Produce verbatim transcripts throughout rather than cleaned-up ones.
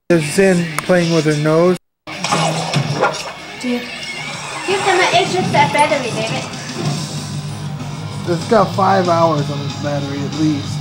There's Zen playing with her nose. Do you give them an extra set battery, David? It's got five hours on its battery at least.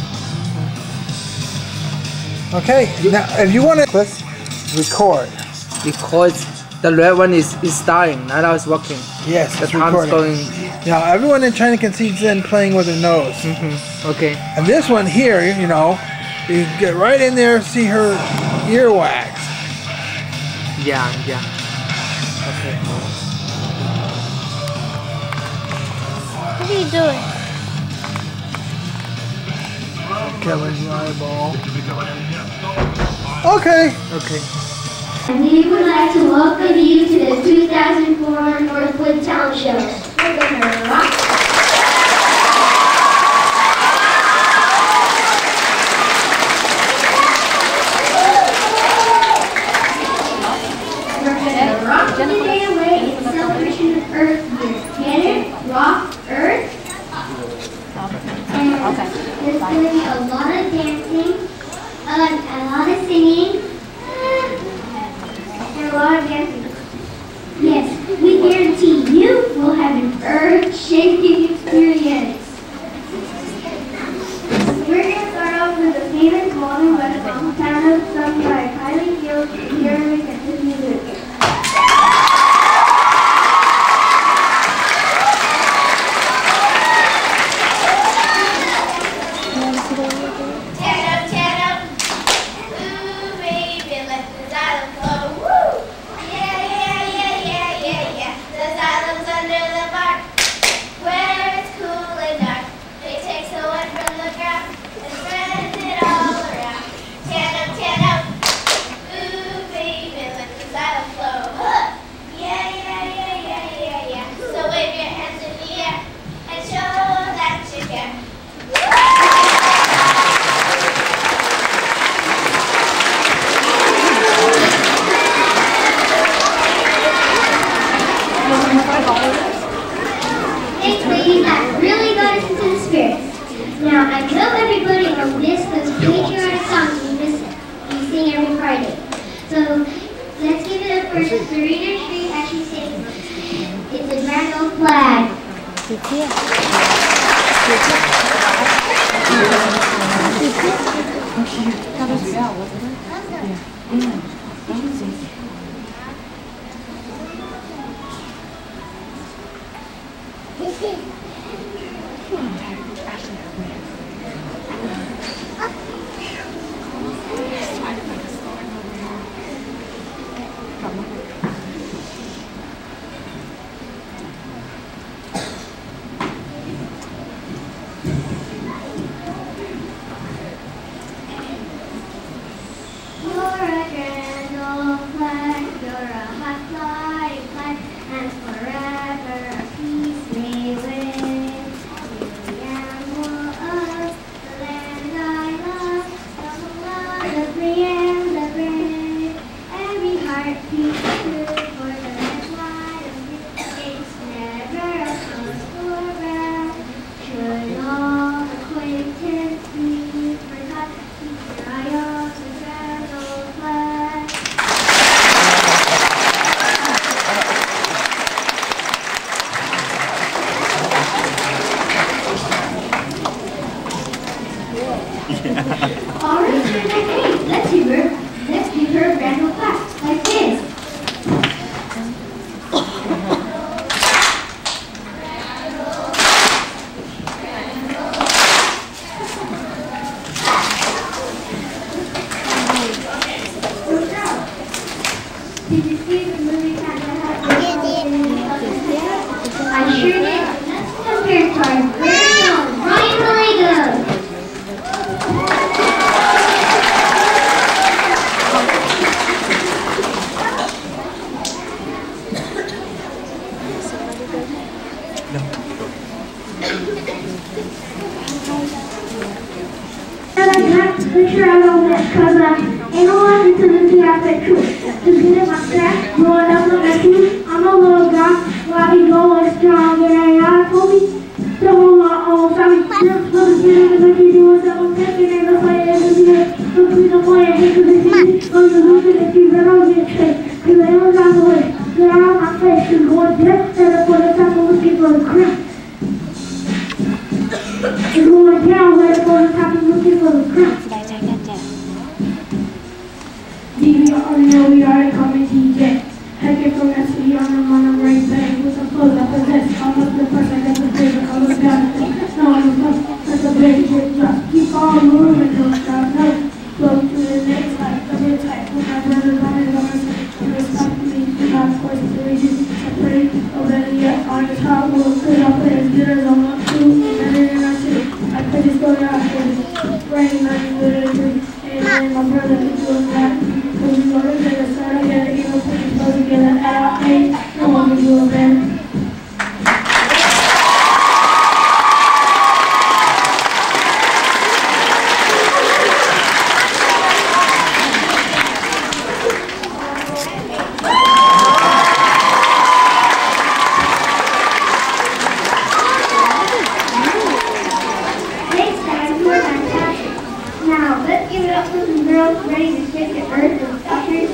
Okay, now if you want to let's record. Because the red one is, is starting, now it's working. Yes, the it's time's recording. going. Now everyone in China can see Zen playing with her nose. Mm-hmm. Okay. And this one here, you know, you get right in there, see her earwax. Yeah, yeah. Okay. What are you doing? Kevin's eyeball. Okay. Okay. And we would like to welcome you to the two thousand four Northwood Talent Show. We're gonna rock. Rock the day away in celebration of Earth Year. Get it? Rock, Earth. And Okay. there's going to be a lot of dancing, a, a lot of singing, and a lot of dancing. Yes, we guarantee you will have an earth-shaking experience. We're going to start off with the famous Walden West Fontana sung by Kylie Gill, Jeremy, and Tiffany Luke. Now, I know everybody will miss those patriotic songs we miss we sing every Friday. So, let's give it up for Serena Street as she sings It's a Grand Old Flag. Did you see the movie Panda Hat? I sure did. Compared to our very own Ryan Malego. Picture I know that because I analyzed into the theatric truth. To get it myself, growing up with my tooth, I'm a little guy, why he going strong, and I told me to hold my own family. Just for the beginning, the key doing something, taking in the fire, and the beginning, the freedom, boy, and the and now we are coming T J. Hacking from S V on a on a right bag with some clothes up the vest. Almost the first I got the favorite color gun. Now I'm the first, that's a big shit. Just keep on moving, don't stop, no. Go to the next life, double tight. With my brother coming over, and respect me, not force the region. Separate, already yet on the top. We'll put up as good as I'm up to. Better than I should. I could just go down there. Brain, money, literally. And then my brother is doing that. Because we go together, start together, even put the clothes together at our age. No one can do it better. Ready to shake the earth and suckers?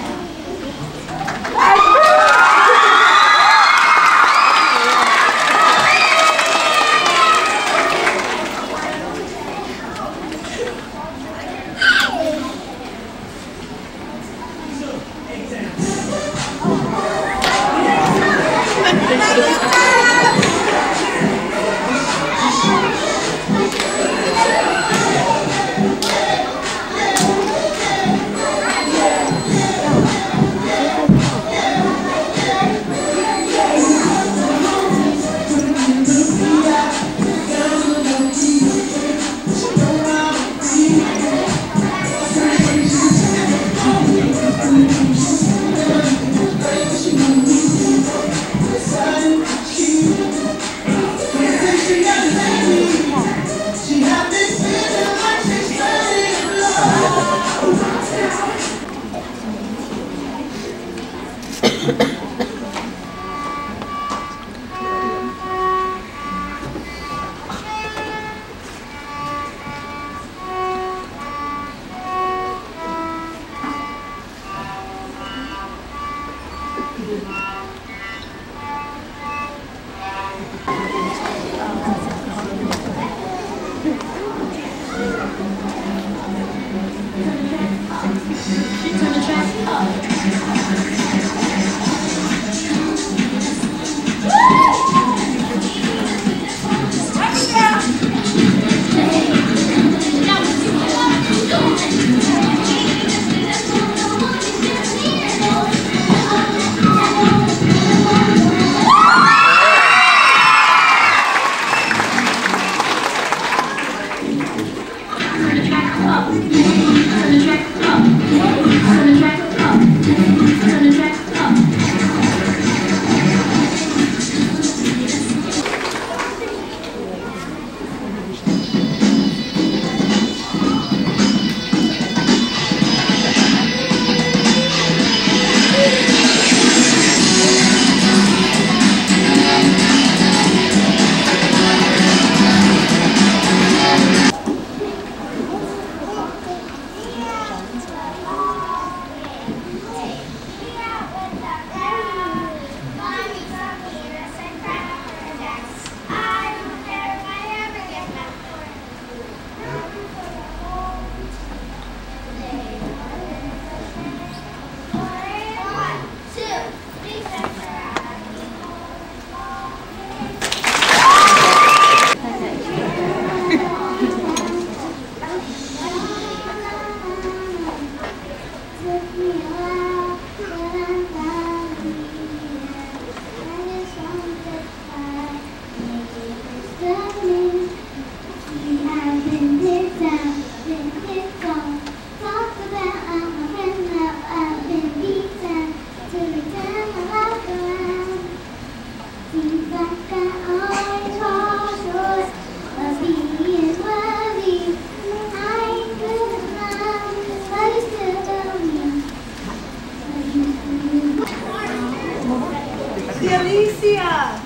Alicia!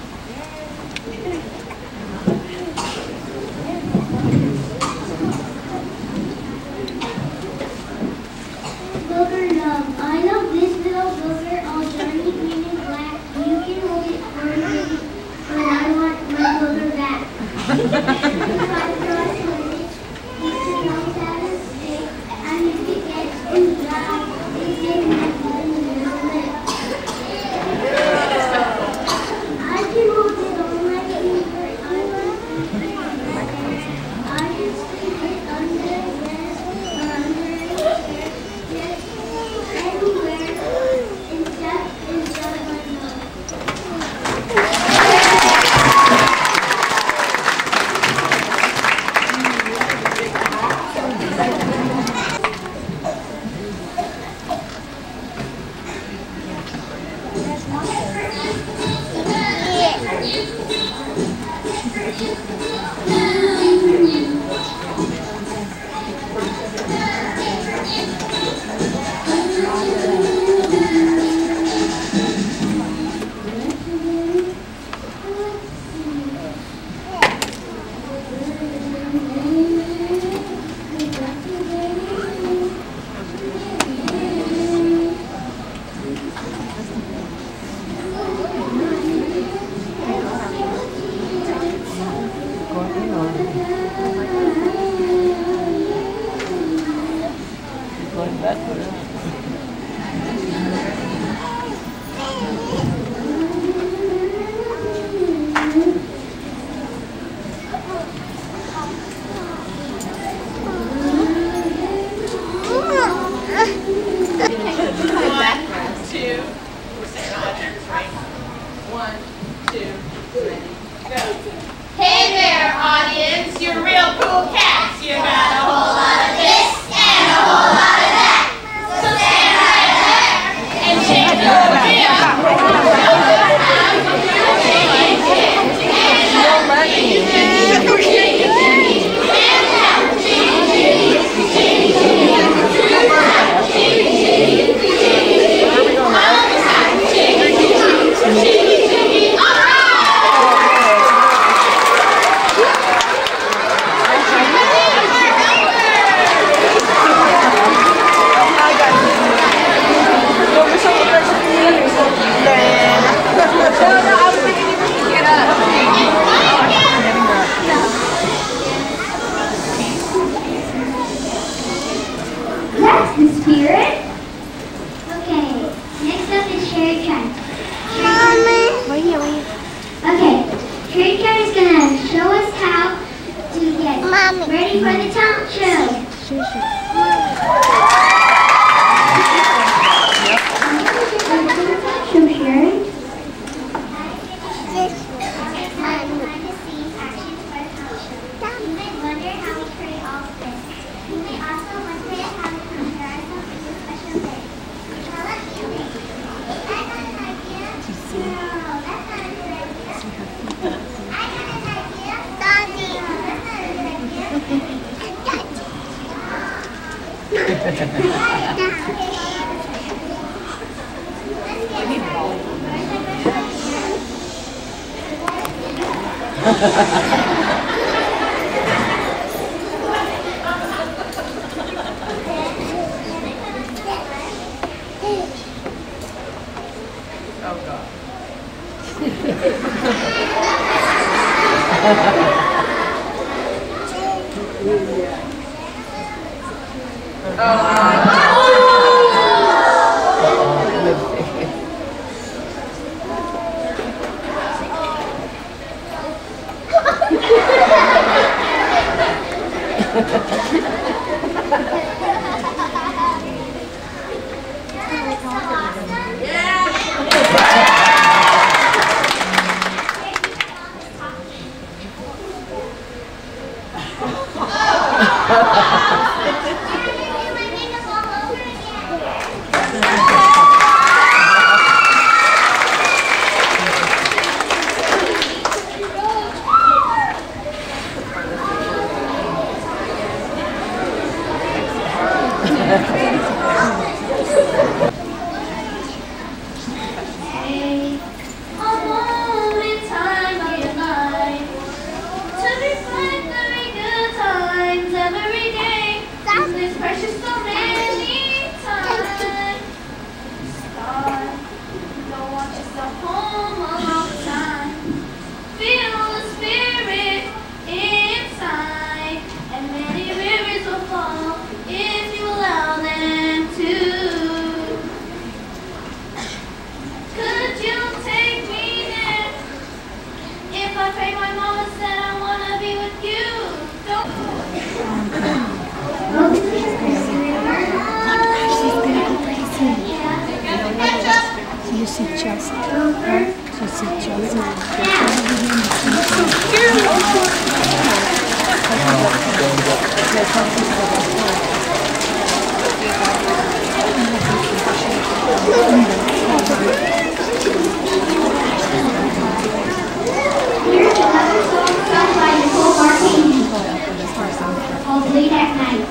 Booger love. I love this little booger, all shiny green and black. You can hold it for me, but I want my booger back. If I draw it, you should know that it's sick, and if it gets too dry, it's in Hey there, audience, you're real cool cats. You got a whole lot of this and a whole lot of that. So stand right there and shake your That's the spirit. Okay, next up is Sherry Tran. Mommy. Okay, Sherry Tran is gonna show us how to get Mommy. ready for the talent show. Show Sherry. Oh God. Сейчас. Here's another song sung by Nicole Martini called Late at Night.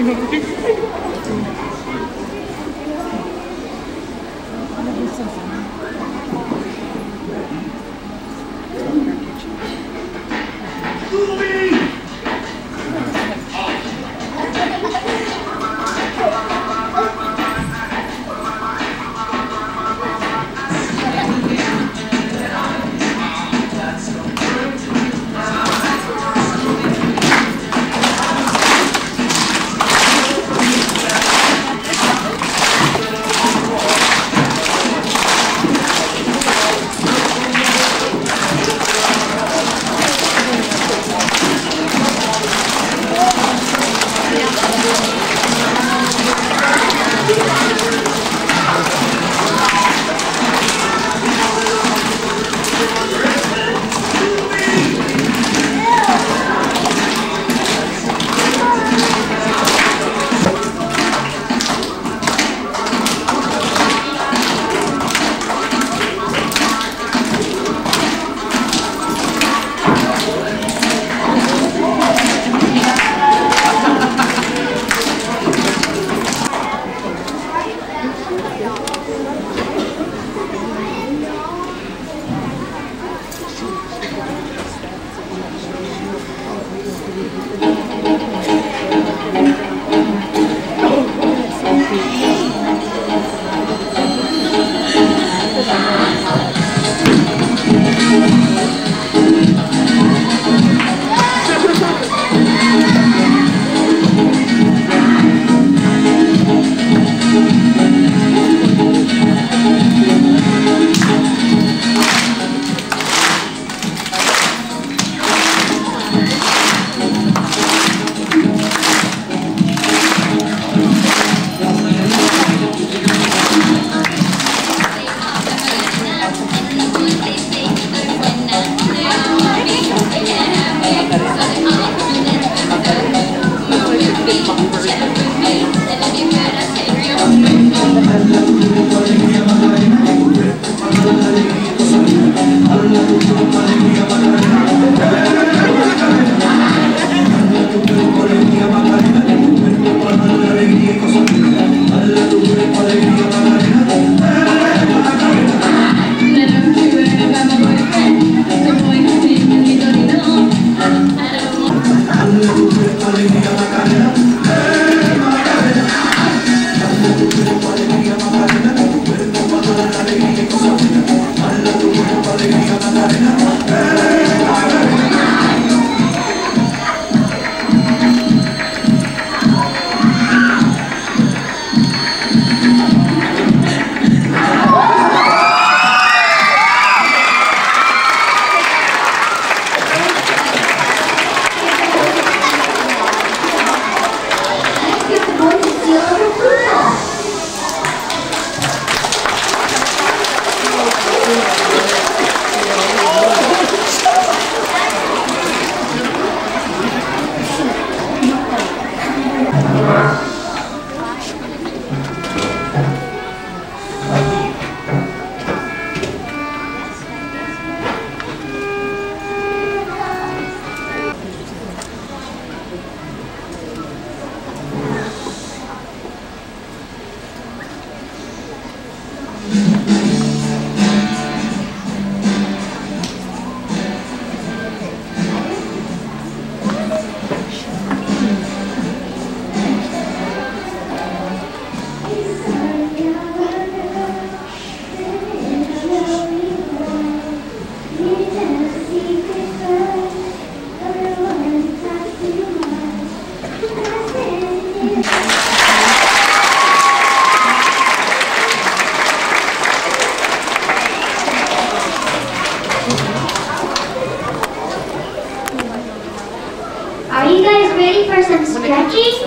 Are you guys ready for some stretching?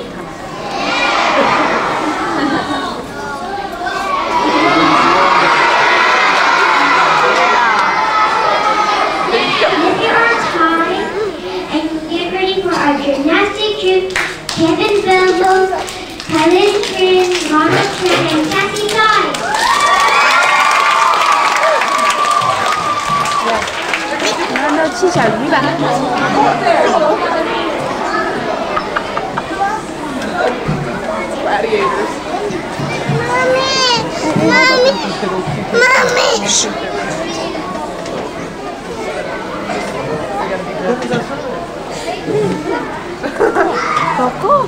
If you're on time and get ready for our gymnastic trip, Kevin Bellows, Helen Trin, Ronald Trin, and Cassie Todd. 那吃小鱼吧。 Coco.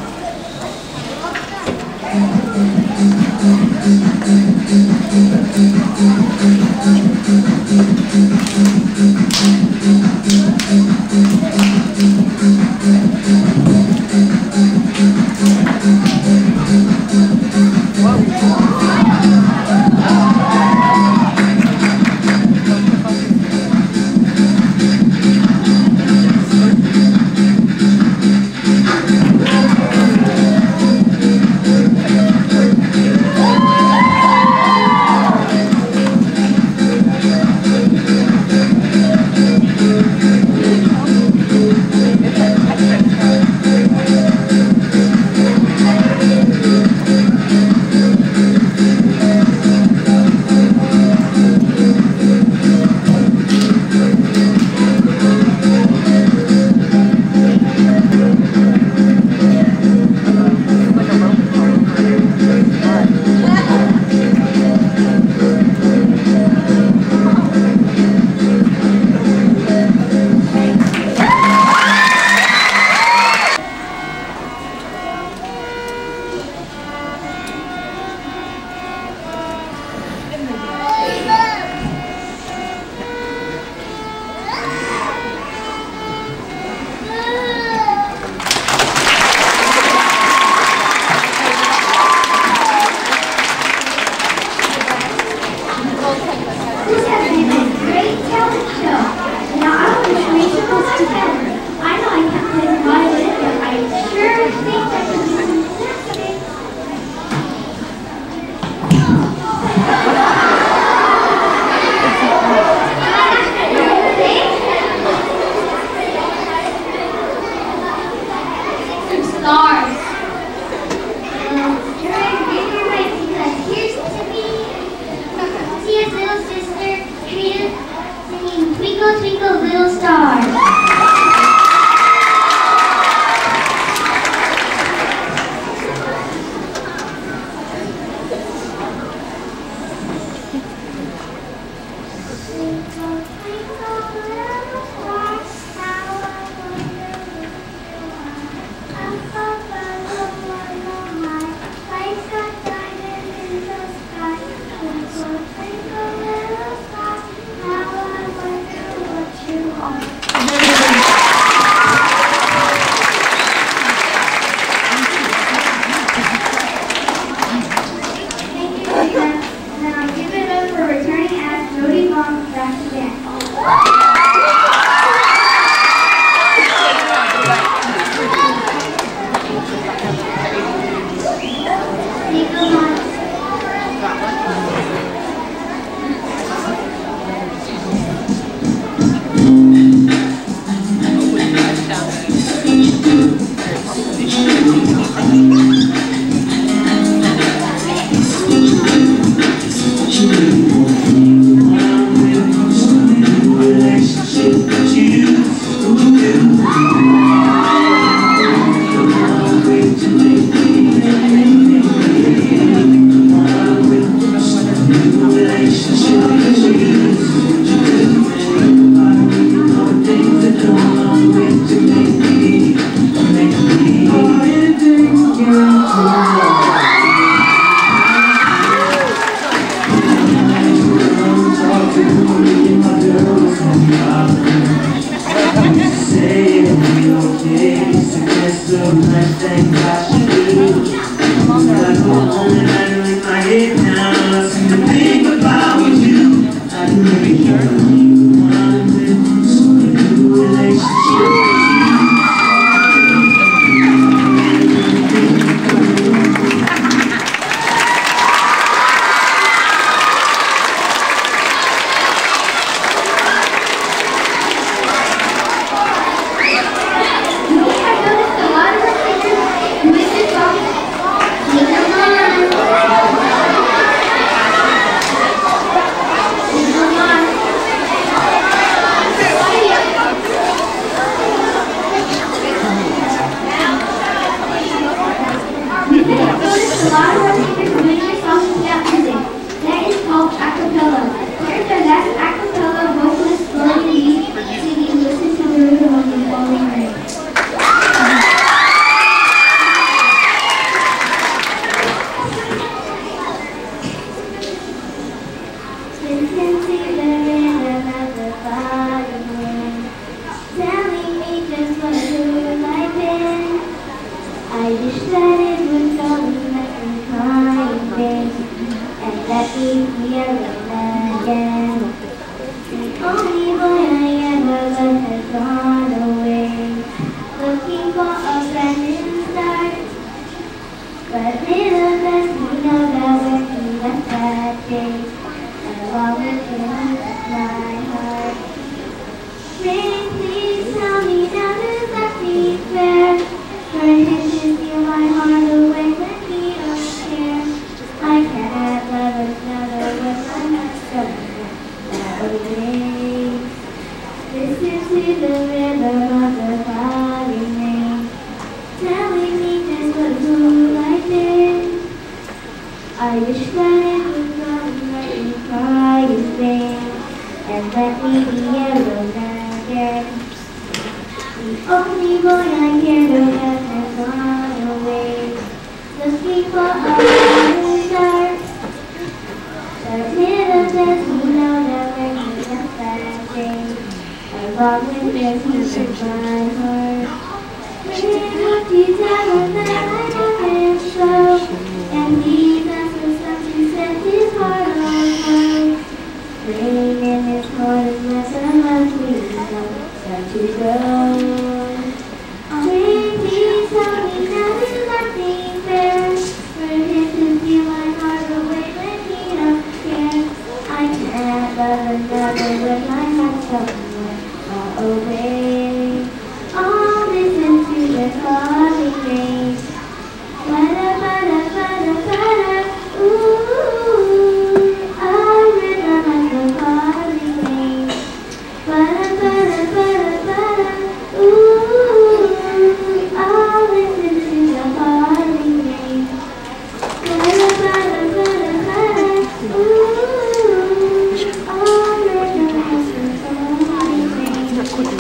But little does he know that when he left that day, along with him my heart. Rain, please tell me now, does that seem fair? For him to steal my heart away when he don't care. I can't love another when my heart's gone that away. Listen to the rhythm of the falling rain, telling me just what moonlight is. I wish that it would come let me cry in vain, and let me be alone again. The only boy I cared about has gone away, looking for a brighter start. But little does he know that when he left that day, along with him he took my heart. Little did he tell him that I love him so, and Jesus was such to set his heart on fire. Rain in his heart is less than love me know that to go. Rain, please tell me now, is nothing fair? For him to steal my heart away when he don't care. I can't love another when my heart's somewhere far away. Oh, listen to the calling rain. Bada, bada, bada, bada, ooh, I rhythm of the calling rain. Bada, bada, bada, bada, ooh, I'll listen to the calling rain. Bada, bada, bada, bada, ooh, I'll rhythm of the calling rain.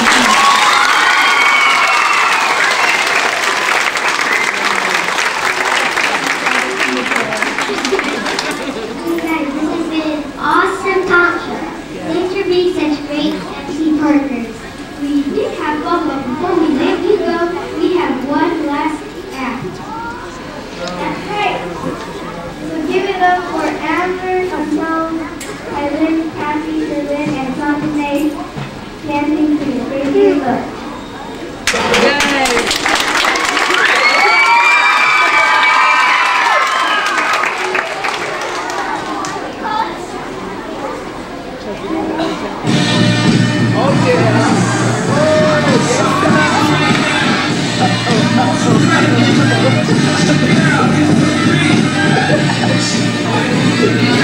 Awesome talk show. Thanks for being such great M C partners. We did have fun, but before we let you go, we have one last act. That's right. So give it up for Amber, Nicole, Eileen, Kathy, Lynn, and Sunday dancing to the Big Look. Yay! Yeah.